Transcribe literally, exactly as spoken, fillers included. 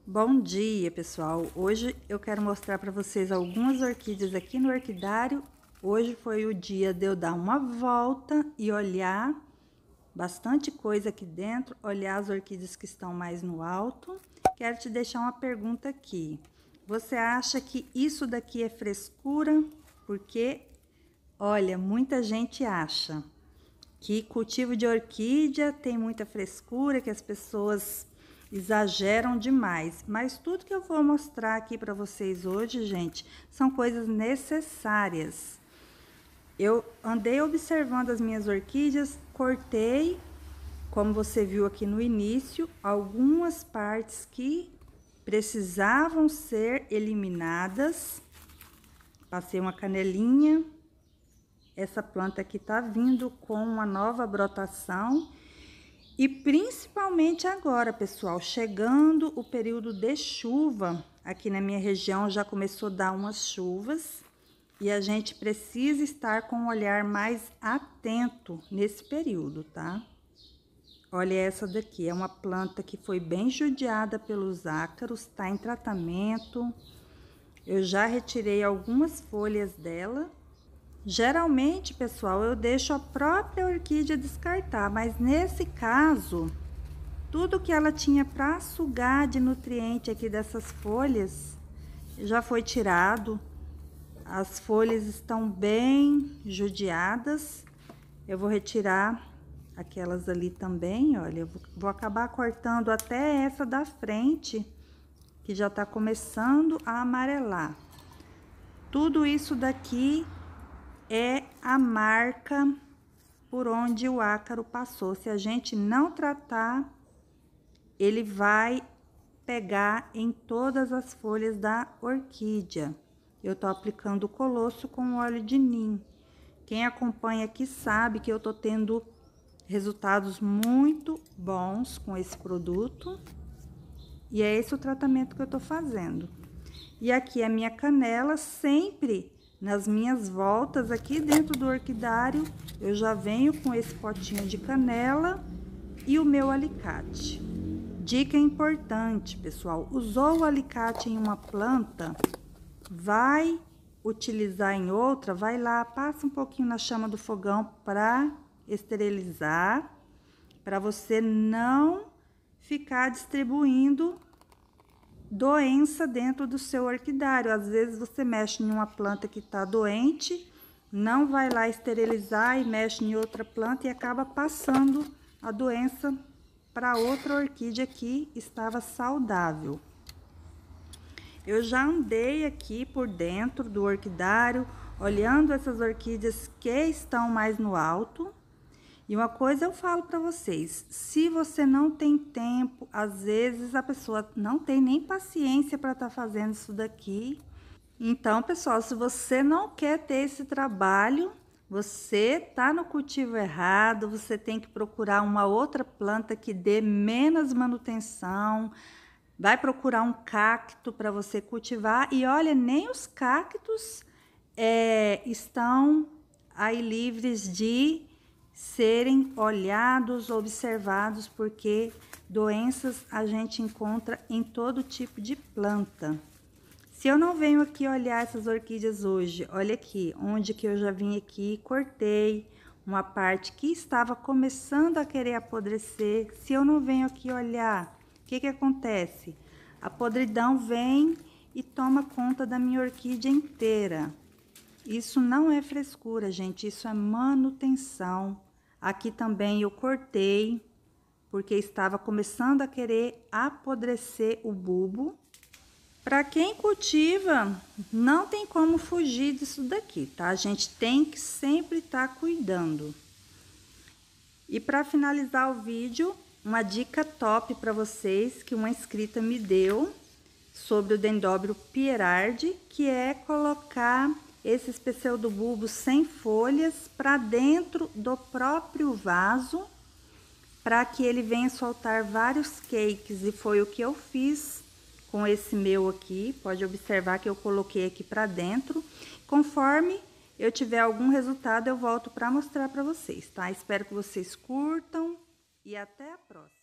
Bom dia, pessoal! Hoje eu quero mostrar para vocês algumas orquídeas aqui no orquidário. Hoje foi o dia de eu dar uma volta e olhar bastante coisa aqui dentro, olhar as orquídeas que estão mais no alto. Quero te deixar uma pergunta aqui. Você acha que isso daqui é frescura? Porque, olha, muita gente acha que cultivo de orquídea tem muita frescura, que as pessoas exageram demais, mas tudo que eu vou mostrar aqui para vocês hoje, gente, são coisas necessárias. Eu andei observando as minhas orquídeas, cortei, como você viu aqui no início, algumas partes que precisavam ser eliminadas. Passei uma canelinha. Essa planta aqui tá vindo com uma nova brotação. E principalmente agora, pessoal, chegando o período de chuva, aqui na minha região já começou a dar umas chuvas e a gente precisa estar com um olhar mais atento nesse período, tá? Olha essa daqui, é uma planta que foi bem judiada pelos ácaros, tá em tratamento. Eu já retirei algumas folhas dela. Geralmente, pessoal, eu deixo a própria orquídea descartar, mas nesse caso, tudo que ela tinha para sugar de nutriente aqui dessas folhas já foi tirado. As folhas estão bem judiadas. Eu vou retirar aquelas ali também, olha, eu vou, vou acabar cortando até essa da frente, que já tá começando a amarelar. Tudo isso daqui é a marca por onde o ácaro passou. Se a gente não tratar, ele vai pegar em todas as folhas da orquídea. Eu tô aplicando o colosso com óleo de nim. Quem acompanha aqui sabe que eu tô tendo resultados muito bons com esse produto. E é esse o tratamento que eu tô fazendo. E aqui a minha canela, sempre nas minhas voltas aqui dentro do orquidário, eu já venho com esse potinho de canela e o meu alicate. Dica importante, pessoal, usou o alicate em uma planta, vai utilizar em outra, vai lá, passa um pouquinho na chama do fogão para esterilizar, para você não ficar distribuindo doença dentro do seu orquidário. Às vezes você mexe em uma planta que está doente, não vai lá esterilizar e mexe em outra planta e acaba passando a doença para outra orquídea que estava saudável. Eu já andei aqui por dentro do orquidário, olhando essas orquídeas que estão mais no alto. E uma coisa eu falo para vocês, se você não tem tempo, às vezes a pessoa não tem nem paciência para estar fazendo isso daqui. Então, pessoal, se você não quer ter esse trabalho, você tá no cultivo errado, você tem que procurar uma outra planta que dê menos manutenção, vai procurar um cacto para você cultivar. E olha, nem os cactos é, estão aí livres de serem olhados, observados, porque doenças a gente encontra em todo tipo de planta. Se eu não venho aqui olhar essas orquídeas hoje, olha aqui, onde que eu já vim aqui, cortei uma parte que estava começando a querer apodrecer. Se eu não venho aqui olhar, o que que acontece? A podridão vem e toma conta da minha orquídea inteira. Isso não é frescura, gente, isso é manutenção. Aqui também eu cortei, porque estava começando a querer apodrecer o bulbo. Para quem cultiva, não tem como fugir disso daqui, tá? A gente tem que sempre estar cuidando. E para finalizar o vídeo, uma dica top para vocês que uma inscrita me deu sobre o Dendróbio Pierardi, que é colocar esses pseudobulbos sem folhas para dentro do próprio vaso, para que ele venha soltar vários cakes. E foi o que eu fiz com esse meu aqui. Pode observar que eu coloquei aqui para dentro. Conforme eu tiver algum resultado, eu volto para mostrar para vocês, tá? Espero que vocês curtam e até a próxima.